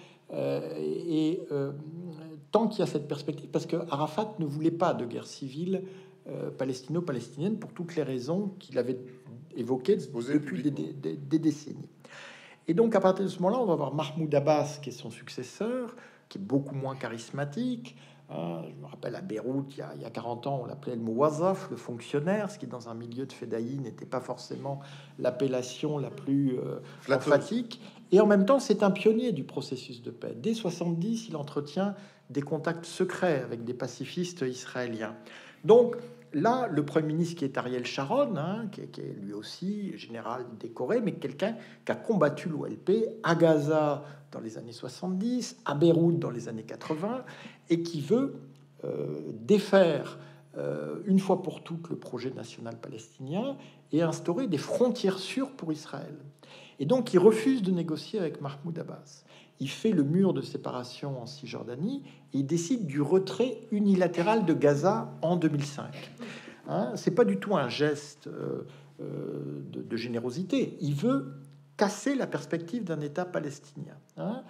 Tant qu'il y a cette perspective, parce que Arafat ne voulait pas de guerre civile palestino-palestinienne pour toutes les raisons qu'il avait évoquées depuis des décennies. Et donc, à partir de ce moment-là, on va voir Mahmoud Abbas, qui est son successeur, qui est beaucoup moins charismatique. Hein, je me rappelle à Beyrouth, il y a 40 ans, on l'appelait le Mouazaf, le fonctionnaire, ce qui, dans un milieu de Fedaï, n'était pas forcément l'appellation la plus emphatique. Et en même temps, c'est un pionnier du processus de paix. Dès 70, il entretient des contacts secrets avec des pacifistes israéliens. Donc, là, le Premier ministre qui est Ariel Sharon, hein, qui est lui aussi général décoré, mais quelqu'un qui a combattu l'OLP à Gaza dans les années 70, à Beyrouth dans les années 80, et qui veut défaire une fois pour toutes le projet national palestinien et instaurer des frontières sûres pour Israël. Et donc, il refuse de négocier avec Mahmoud Abbas. Il fait le mur de séparation en Cisjordanie et il décide du retrait unilatéral de Gaza en 2005. Hein, c'est pas du tout un geste de générosité. Il veut casser la perspective d'un État palestinien. Hein.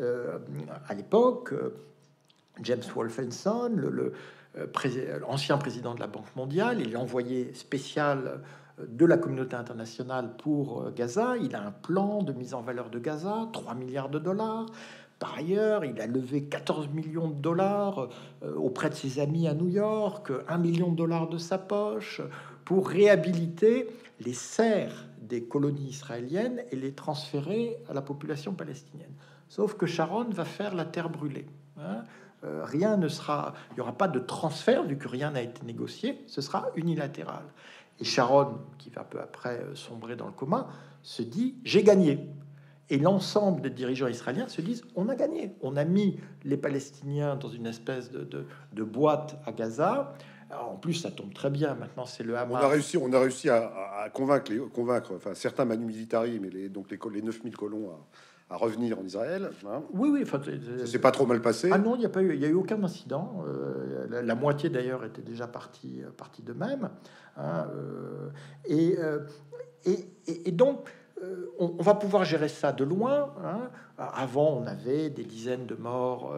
À l'époque, James Wolfenson, l'ancien président de la Banque mondiale, il est envoyé spécial de la communauté internationale pour Gaza. Il a un plan de mise en valeur de Gaza, 3 milliards de dollars. Par ailleurs, il a levé 14 millions de dollars auprès de ses amis à New York, 1 million de dollars de sa poche, pour réhabiliter les serres des colonies israéliennes et les transférer à la population palestinienne. Sauf que Sharon va faire la terre brûlée. Hein. Rien ne sera... Il n'y aura pas de transfert, vu que rien n'a été négocié. Ce sera unilatéral. Et Sharon, qui va peu après sombrer dans le coma, se dit « j'ai gagné ». Et l'ensemble des dirigeants israéliens se disent « on a gagné ». On a mis les Palestiniens dans une espèce de boîte à Gaza. Alors, en plus, ça tombe très bien. Maintenant, c'est le Hamas.
On a réussi à convaincre enfin, certains Manu Militari, mais les 9000 colons à revenir en Israël. Hein.
Oui.
Ça s'est pas trop mal passé.
Ah non, il y a eu aucun incident. La moitié d'ailleurs était déjà partie d'eux-mêmes. Hein, et donc, on va pouvoir gérer ça de loin. Hein. Avant, on avait des dizaines de morts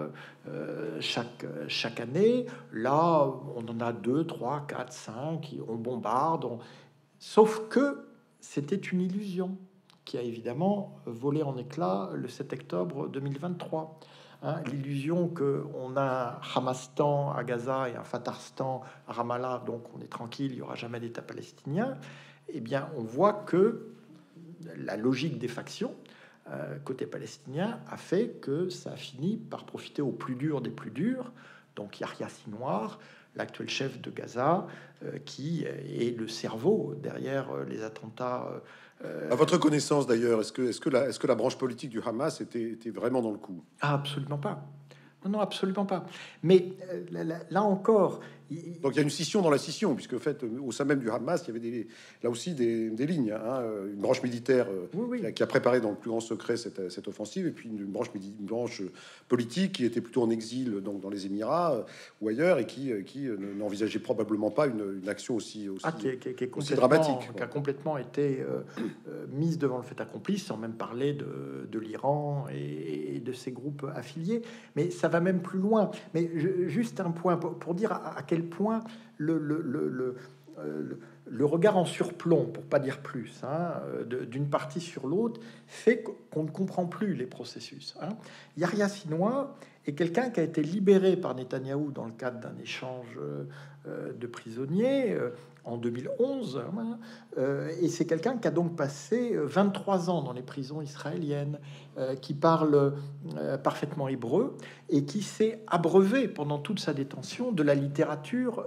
chaque année. Là, on en a 2, 3, 4, 5. On bombarde. Sauf que c'était une illusion qui a évidemment volé en éclats le 7 octobre 2023. Hein, l'illusion qu'on a un Hamastan à Gaza et un Fatarstan à Ramallah, donc on est tranquille, il n'y aura jamais d'État palestinien. Eh bien, on voit que la logique des factions côté palestinien a fait que ça a fini par profiter aux plus durs des plus durs, donc Yahya Sinwar, l'actuel chef de Gaza, qui est le cerveau derrière les attentats.
À votre connaissance, d'ailleurs, est-ce que la branche politique du Hamas était vraiment dans le coup?
Ah, absolument pas. Non, absolument pas. Mais là encore...
Donc il y a une scission dans la scission, puisque en fait, au sein même du Hamas, il y avait là aussi des lignes. Hein, une branche militaire qui a préparé dans le plus grand secret cette offensive, et puis une branche politique qui était plutôt en exil donc dans les Émirats ou ailleurs, et qui n'envisageait probablement pas une action aussi dramatique.
Qui a complètement été mise devant le fait accompli, sans même parler de l'Iran et de ses groupes affiliés. Mais ça va même plus loin. Mais juste un point pour dire à quel point le regard en surplomb, pour pas dire plus, hein, d'une partie sur l'autre, fait qu'on ne comprend plus les processus. Hein. Yahya Sinwar est quelqu'un qui a été libéré par Netanyahou dans le cadre d'un échange de prisonniers en 2011, hein, et c'est quelqu'un qui a donc passé 23 ans dans les prisons israéliennes, qui parle parfaitement hébreu et qui s'est abreuvé pendant toute sa détention de la littérature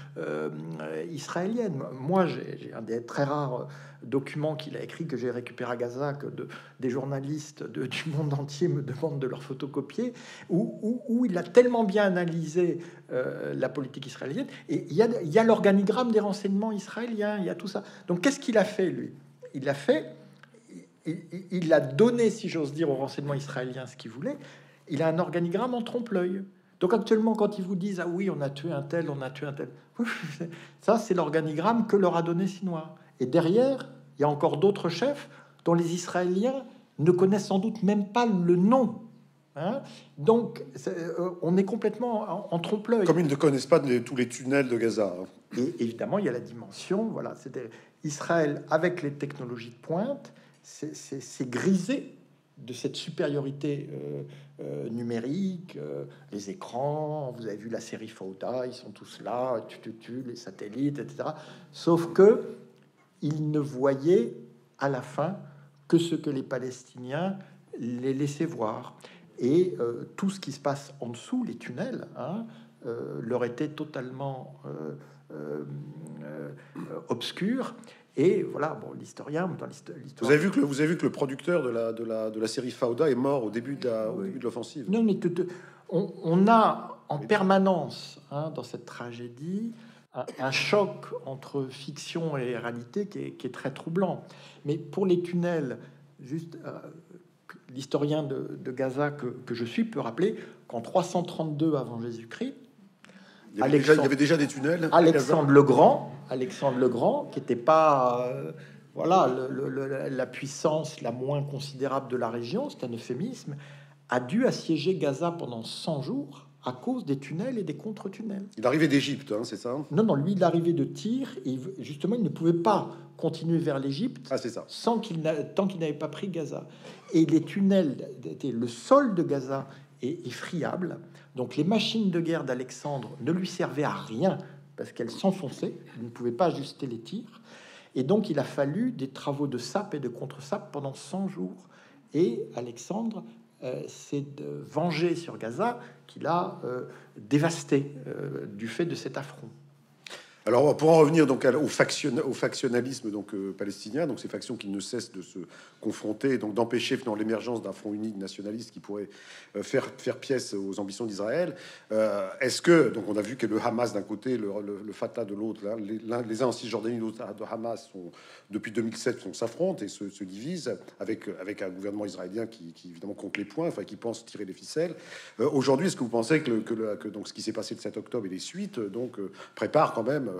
israélienne. Moi, j'ai un des très rares documents qu'il a écrit que j'ai récupéré à Gaza, que des journalistes du monde entier me demandent de leur photocopier, où il a tellement bien analysé la politique israélienne. Et il y a l'organigramme des renseignements israéliens, il y a tout ça. Donc qu'est-ce qu'il a fait, lui? Il il a donné, si j'ose dire, au renseignement israélien ce qu'il voulait. Il a un organigramme en trompe-l'œil. Donc actuellement, quand ils vous disent ah oui, on a tué un tel, ça c'est l'organigramme que leur a donné Sinoir. Et derrière, il y a encore d'autres chefs dont les Israéliens ne connaissent sans doute même pas le nom. Hein. Donc on est complètement en trompe-l'œil.
Comme ils ne connaissent pas tous les tunnels de Gaza.
Et évidemment, il y a la dimension, voilà, c'était Israël avec les technologies de pointe, c'est grisé de cette supériorité numérique, les écrans, vous avez vu la série Fauda, ils sont tous là, les satellites, etc. Sauf que ils ne voyaient à la fin que ce que les Palestiniens les laissaient voir. Et tout ce qui se passe en dessous, les tunnels, hein, leur était totalement obscur. Et voilà, bon, l'historien, dans l'histoire.
Vous avez vu que le producteur de la série Fauda est mort au début de l'offensive.
Non, mais on a en permanence, hein, dans cette tragédie, un choc entre fiction et réalité qui est très troublant. Mais pour les tunnels, juste l'historien de Gaza que je suis peut rappeler qu'en 332 avant Jésus-Christ,
il y avait déjà des tunnels.
Alexandre le Grand, qui n'était pas voilà la puissance la moins considérable de la région, c'est un euphémisme, a dû assiéger Gaza pendant 100 jours à cause des tunnels et des contre-tunnels.
Il arrivait d'Égypte, hein, c'est ça?
Non, lui, il arrivait de Tyr, et justement, il ne pouvait pas continuer vers l'Égypte tant qu'il n'avait pas pris Gaza. Et les tunnels, le sol de Gaza est friable, donc les machines de guerre d'Alexandre ne lui servaient à rien, parce qu'elles s'enfonçaient, il ne pouvait pas ajuster les tirs, et donc il a fallu des travaux de sape et de contre-sape pendant 100 jours. Et Alexandre s'est vengé sur Gaza, qu'il a dévasté du fait de cet affront.
Alors, pour en revenir donc au factionnalisme donc palestinien, donc ces factions qui ne cessent de se confronter, donc d'empêcher finalement l'émergence d'un front uni nationaliste qui pourrait faire pièce aux ambitions d'Israël. Est-ce que donc on a vu que le Hamas d'un côté, le Fatah de l'autre, les uns en Cisjordanie, l'autre de Hamas, depuis 2007 s'affrontent et se divisent avec un gouvernement israélien qui évidemment compte les points, enfin qui pense tirer les ficelles. Aujourd'hui, est-ce que vous pensez que donc ce qui s'est passé le 7 octobre et les suites donc prépare quand même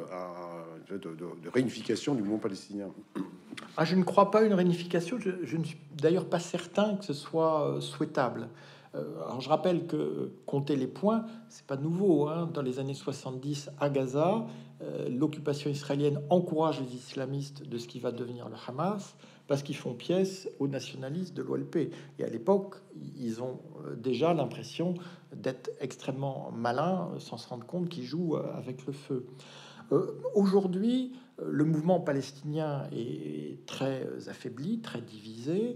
de réunification du mouvement palestinien?
Je ne crois pas à une réunification. Je ne suis d'ailleurs pas certain que ce soit souhaitable. Alors je rappelle que compter les points, c'est pas nouveau. Hein. Dans les années 70 à Gaza, l'occupation israélienne encourage les islamistes de ce qui va devenir le Hamas parce qu'ils font pièce aux nationalistes de l'OLP. Et à l'époque, ils ont déjà l'impression d'être extrêmement malins sans se rendre compte qu'ils jouent avec le feu. Aujourd'hui, le mouvement palestinien est très affaibli, très divisé,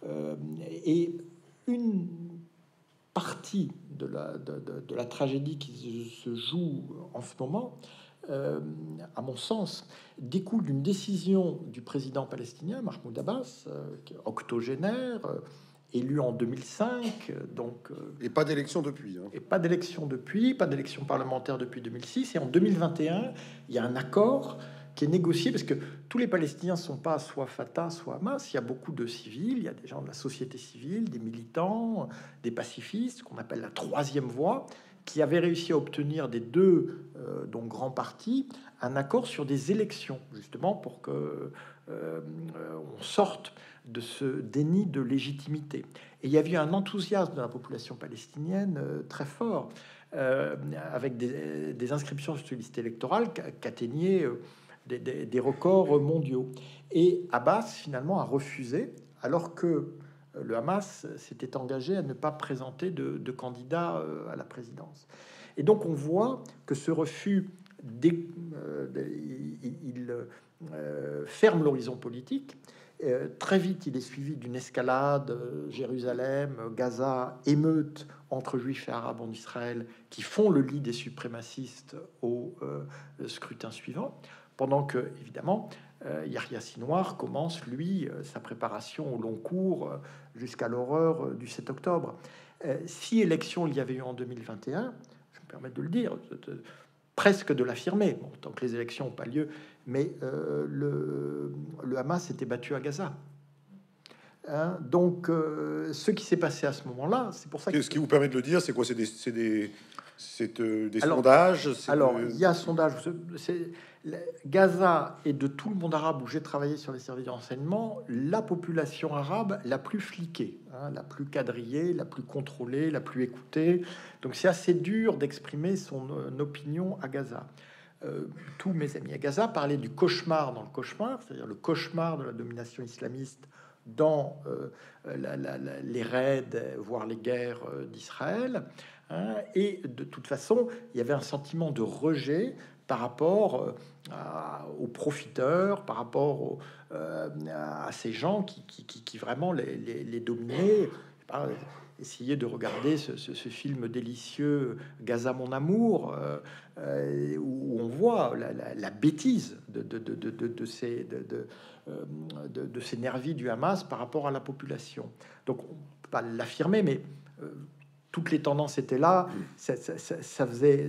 et une partie de la tragédie qui se joue en ce moment, à mon sens, découle d'une décision du président palestinien, Mahmoud Abbas, octogénaire, élu en 2005, donc
et pas d'élection depuis. Hein.
Et pas d'élection depuis, pas d'élection parlementaire depuis 2006. Et en 2021, il y a un accord qui est négocié parce que tous les Palestiniens sont pas soit Fatah, soit Hamas. Il y a beaucoup de civils, il y a des gens de la société civile, des militants, des pacifistes, qu'on appelle la troisième voie, qui avaient réussi à obtenir des deux donc grands partis un accord sur des élections, justement pour que on sorte de ce déni de légitimité. Et il y avait un enthousiasme de la population palestinienne très fort, avec des inscriptions sur les listes électorales qui atteignaient des records mondiaux. Et Abbas, finalement, a refusé, alors que le Hamas s'était engagé à ne pas présenter de candidat à la présidence. Et donc, on voit que ce refus, ferme l'horizon politique. Très vite, il est suivi d'une escalade, Jérusalem, Gaza, émeutes entre juifs et arabes en Israël, qui font le lit des suprémacistes au scrutin suivant, pendant que, évidemment, Yahya Sinwar commence, lui, sa préparation au long cours jusqu'à l'horreur du 7 octobre. Si élection il y avait eu en 2021, je me permets de le dire, presque de l'affirmer, bon, tant que les élections n'ont pas lieu, mais le Hamas s'était battu à Gaza. hein. Donc, ce qui s'est passé à ce moment-là, c'est pour ça que...
Ce qui vous permet de le dire, c'est quoi? Des
Alors,
sondages?
il y a un sondage. Gaza et de tout le monde arabe où j'ai travaillé sur les services de renseignement, la population arabe la plus fliquée, hein, la plus quadrillée, la plus contrôlée, la plus écoutée. Donc c'est assez dur d'exprimer son opinion à Gaza. Tous mes amis à Gaza parlaient du cauchemar dans le cauchemar, c'est-à-dire le cauchemar de la domination islamiste dans les raids, voire les guerres d'Israël. Hein, et de toute façon, il y avait un sentiment de rejet par rapport aux profiteurs, par rapport à ces gens qui vraiment les dominaient. Essayer de regarder ce film délicieux Gaza mon amour, où on voit la bêtise de ces nervis du Hamas par rapport à la population. Donc on peut pas l'affirmer, mais toutes les tendances étaient là. Ça faisait...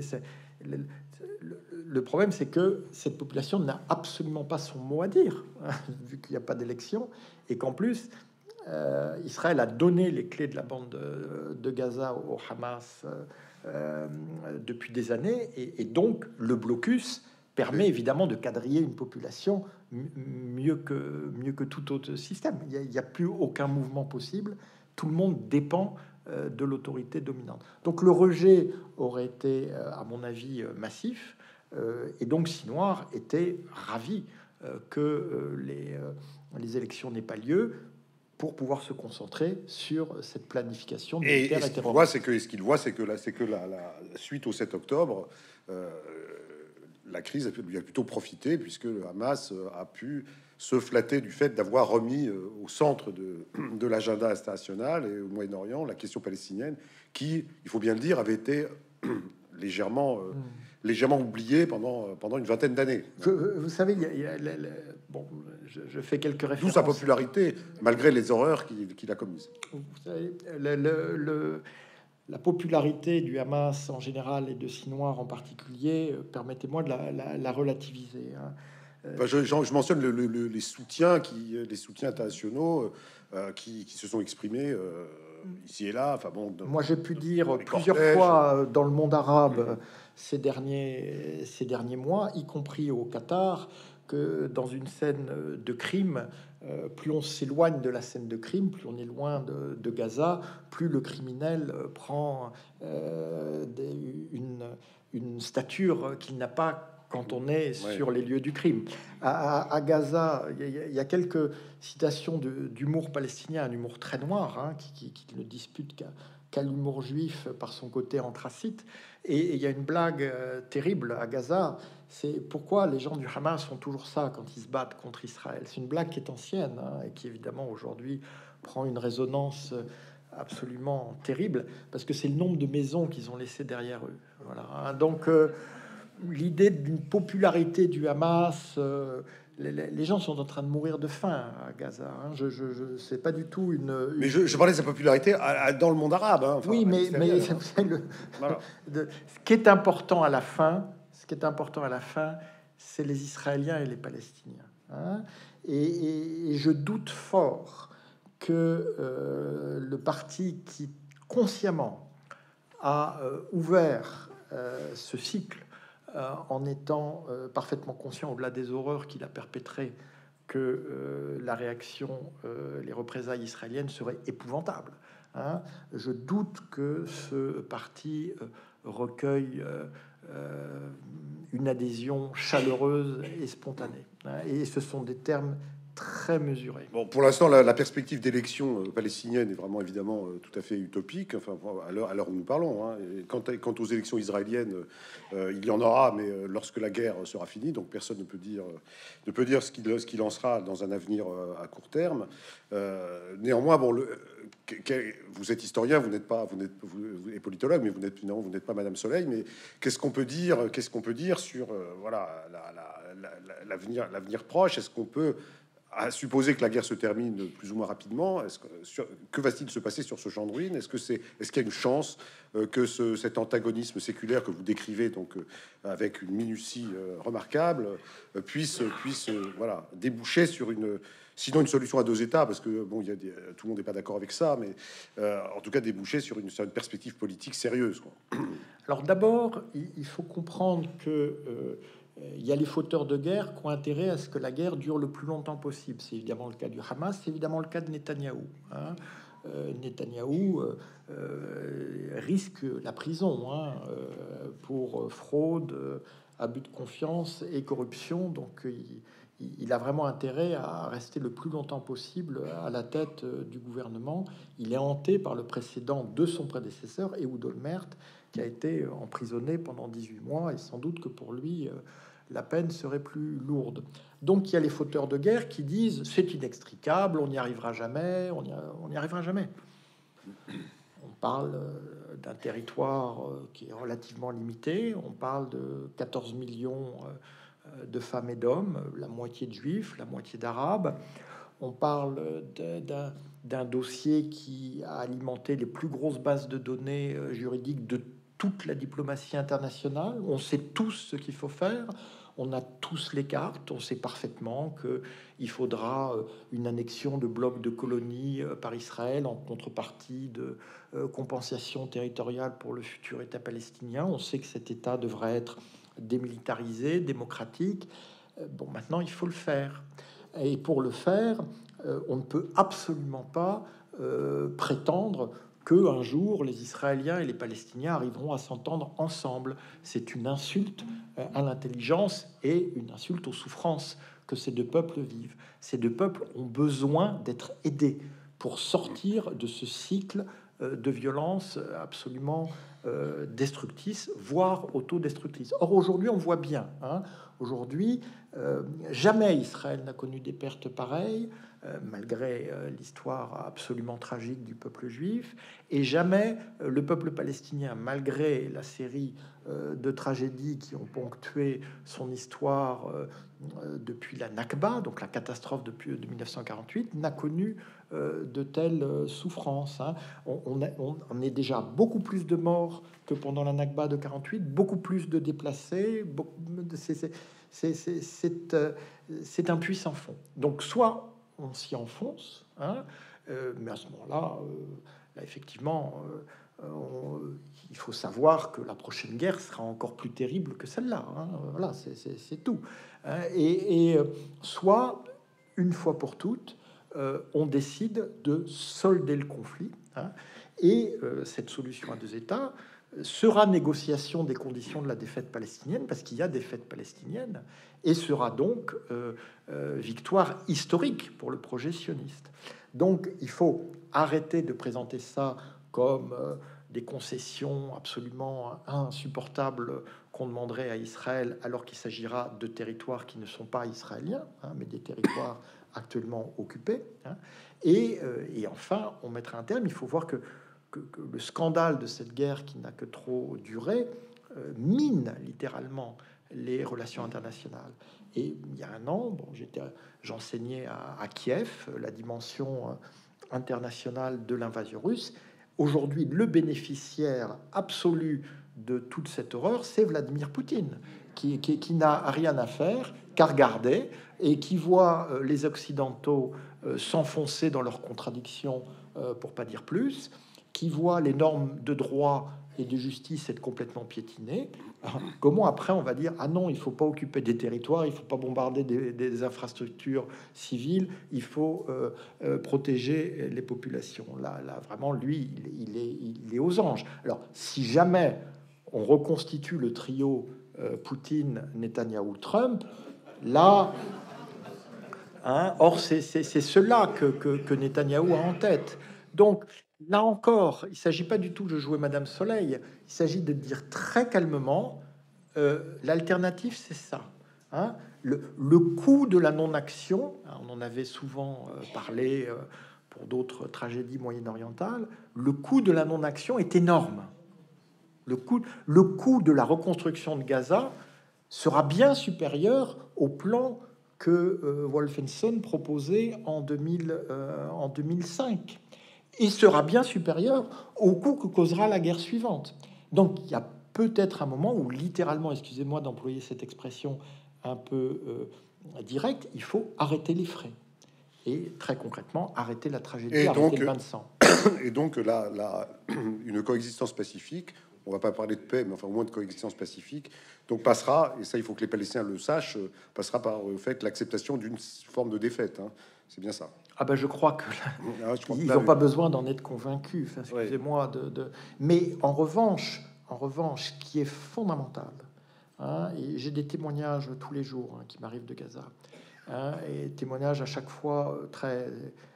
Le problème, c'est que cette population n'a absolument pas son mot à dire, hein, vu qu'il n'y a pas d'élection, et qu'en plus, Israël a donné les clés de la bande de Gaza au Hamas depuis des années, et donc le blocus permet évidemment de quadriller une population mieux que tout autre système. Il n'y a plus aucun mouvement possible, tout le monde dépend de l'autorité dominante. Donc le rejet aurait été, à mon avis, massif. Et donc Sinoir était ravi que les élections n'aient pas lieu pour pouvoir se concentrer sur cette planification militaire.
Et ce qu'il voit, c'est que la suite au 7 octobre, la crise lui a plutôt profité, puisque le Hamas a pu se flatter du fait d'avoir remis au centre de l'agenda international et au Moyen-Orient la question palestinienne, qui, il faut bien le dire, avait été légèrement oubliée pendant une vingtaine d'années.
Vous savez, bon, je fais quelques références.
D'où sa popularité, malgré les horreurs qu'il a commises.
Vous savez, la popularité du Hamas en général et de Sinoir en particulier, permettez-moi de la relativiser, hein.
Je mentionne les soutiens internationaux qui se sont exprimés ici et là. Enfin bon,
moi j'ai pu dire plusieurs fois dans le monde arabe ces derniers mois, y compris au Qatar, que dans une scène de crime, plus on s'éloigne de la scène de crime, plus on est loin de Gaza, plus le criminel prend une stature qu'il n'a pas quand on est sur les lieux du crime. À Gaza, il y a quelques citations d'humour palestinien, un humour très noir, hein, qui ne dispute qu'à l'humour juif par son côté anthracite. Et il y a une blague terrible à Gaza, c'est pourquoi les gens du Hamas font toujours ça quand ils se battent contre Israël. C'est une blague qui est ancienne, hein, et qui évidemment aujourd'hui prend une résonance absolument terrible, parce que c'est le nombre de maisons qu'ils ont laissées derrière eux. Voilà, hein. Donc l'idée d'une popularité du Hamas, les gens sont en train de mourir de faim à Gaza, hein. C'est pas du tout une...
Mais je parlais de sa popularité dans le monde arabe, hein. Enfin,
oui, mais
voilà.
Ce qui est important à la fin, c'est les Israéliens et les Palestiniens, hein. Et je doute fort que le parti qui consciemment a ouvert ce cycle en étant parfaitement conscient, au-delà des horreurs qu'il a perpétrées, que la réaction, les représailles israéliennes seraient épouvantables, hein. Je doute que ce parti recueille une adhésion chaleureuse et spontanée, hein. Et ce sont des termes très mesurés.
Bon, pour l'instant, la perspective d'élection palestinienne est vraiment évidemment tout à fait utopique. Enfin, à l'heure où nous parlons, hein. Et quant aux élections israéliennes, il y en aura, mais lorsque la guerre sera finie, donc personne ne peut dire ce qu'il en sera dans un avenir à court terme. Néanmoins, bon, vous êtes historien, vous êtes politologue, mais vous n'êtes pas Madame Soleil. Mais qu'est-ce qu'on peut dire sur voilà l'avenir proche? Est-ce qu'on peut à supposer que la guerre se termine plus ou moins rapidement, que va-t-il se passer sur ce champ de ruines? Est-ce qu'il y a une chance que cet antagonisme séculaire que vous décrivez donc avec une minutie remarquable puisse voilà, déboucher sur sinon une solution à deux États, parce que bon, tout le monde n'est pas d'accord avec ça, mais en tout cas déboucher sur une perspective politique sérieuse, quoi.
Alors d'abord, il faut comprendre que il y a les fauteurs de guerre qui ont intérêt à ce que la guerre dure le plus longtemps possible. C'est évidemment le cas du Hamas, c'est évidemment le cas de Netanyahou. Hein. Netanyahou risque la prison pour fraude, abus de confiance et corruption. Donc il a vraiment intérêt à rester le plus longtemps possible à la tête du gouvernement. Il est hanté par le précédent de son prédécesseur, Ehud Olmert, qui a été emprisonné pendant 18 mois, et sans doute que pour lui, la peine serait plus lourde. Donc il y a les fauteurs de guerre qui disent c'est inextricable, on n'y arrivera jamais, on n'y arrivera jamais. On parle d'un territoire qui est relativement limité, on parle de 14 millions de femmes et d'hommes, la moitié de juifs, la moitié d'arabes. On parle d'un dossier qui a alimenté les plus grosses bases de données juridiques de toute la diplomatie internationale. On sait tous ce qu'il faut faire. On a tous les cartes. On sait parfaitement qu'il faudra une annexion de blocs de colonies par Israël en contrepartie de compensation territoriale pour le futur État palestinien. On sait que cet État devrait être démilitarisé, démocratique. Bon, maintenant, il faut le faire. Et pour le faire, on ne peut absolument pas prétendre que un jour les Israéliens et les Palestiniens arriveront à s'entendre ensemble. C'est une insulte à l'intelligence et une insulte aux souffrances que ces deux peuples vivent. Ces deux peuples ont besoin d'être aidés pour sortir de ce cycle de violence absolument destructrice, voire autodestructrice. Or, aujourd'hui, on voit bien, aujourd'hui, jamais Israël n'a connu des pertes pareilles, malgré l'histoire absolument tragique du peuple juif, et jamais le peuple palestinien, malgré la série de tragédies qui ont ponctué son histoire depuis la Nakba, donc la catastrophe de 1948, n'a connu de telles souffrances. On est déjà beaucoup plus de morts que pendant la Nakba de 48, beaucoup plus de déplacés. C'est un puissant fond. Donc soit on s'y enfonce, mais à ce moment-là, là effectivement, il faut savoir que la prochaine guerre sera encore plus terrible que celle-là. Voilà, c'est tout. Et soit, une fois pour toutes, on décide de solder le conflit, et cette solution à deux États sera négociation des conditions de la défaite palestinienne, parce qu'il y a défaite palestinienne, et sera donc victoire historique pour le projet sioniste. Donc il faut arrêter de présenter ça comme des concessions absolument insupportables qu'on demanderait à Israël, alors qu'il s'agira de territoires qui ne sont pas israéliens, mais des territoires actuellement occupés. Et enfin, on mettra un terme. Il faut voir que le scandale de cette guerre qui n'a que trop duré mine littéralement les relations internationales. Et il y a un an, j'enseignais à Kiev la dimension internationale de l'invasion russe. Aujourd'hui, le bénéficiaire absolu de toute cette horreur, c'est Vladimir Poutine, qui n'a rien à faire qu'à regarder et qui voit les Occidentaux s'enfoncer dans leurs contradictions, pour pas dire plus, qui voit les normes de droit et de justice être complètement piétinées. Alors, comment après on va dire ah non, il faut pas occuper des territoires, il faut pas bombarder des infrastructures civiles, il faut protéger les populations. Là vraiment, lui, il est aux anges. Alors si jamais on reconstitue le trio Poutine, Netanyahou, Trump, là, or c'est cela que Netanyahou a en tête. Donc là encore, il ne s'agit pas du tout de jouer Madame Soleil, il s'agit de dire très calmement, l'alternative c'est ça. Le coût de la non-action, on en avait souvent parlé pour d'autres tragédies moyen-orientales, le coût de la non-action est énorme. Le coût de la reconstruction de Gaza sera bien supérieur au plan que Wolfensohn proposait en 2005. Et sera bien supérieur au coût que causera la guerre suivante. Donc il y a peut-être un moment où littéralement, excusez-moi d'employer cette expression un peu directe, il faut arrêter les frais. et très concrètement arrêter la tragédie,
Et
arrêter
donc,
le bain de sang.
et donc une coexistence pacifique, on va pas parler de paix, mais enfin au moins de coexistence pacifique, donc passera, et ça il faut que les Palestiniens le sachent, passera par le fait l'acceptation d'une forme de défaite. Hein. C'est bien ça.
Ah ben je crois que ils n'ont pas besoin d'en être convaincus. Enfin, excusez-moi Mais en revanche, ce qui est fondamental, hein, et j'ai des témoignages tous les jours qui m'arrivent de Gaza, hein, et témoignages à chaque fois très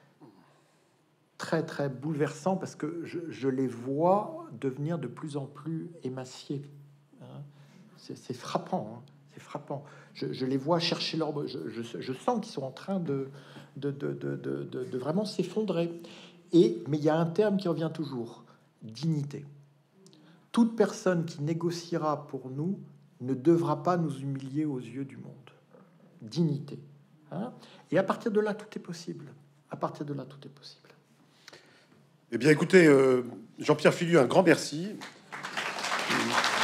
bouleversants parce que je les vois devenir de plus en plus émaciés. Hein. C'est frappant. Hein. C'est frappant. Je les vois chercher leur... Je sens qu'ils sont en train de vraiment s'effondrer. Mais il y a un terme qui revient toujours, dignité. Toute personne qui négociera pour nous ne devra pas nous humilier aux yeux du monde. Dignité. Hein. Et à partir de là, tout est possible. À partir de là, tout est possible.
Eh bien, écoutez, Jean-Pierre Filiu, un grand merci.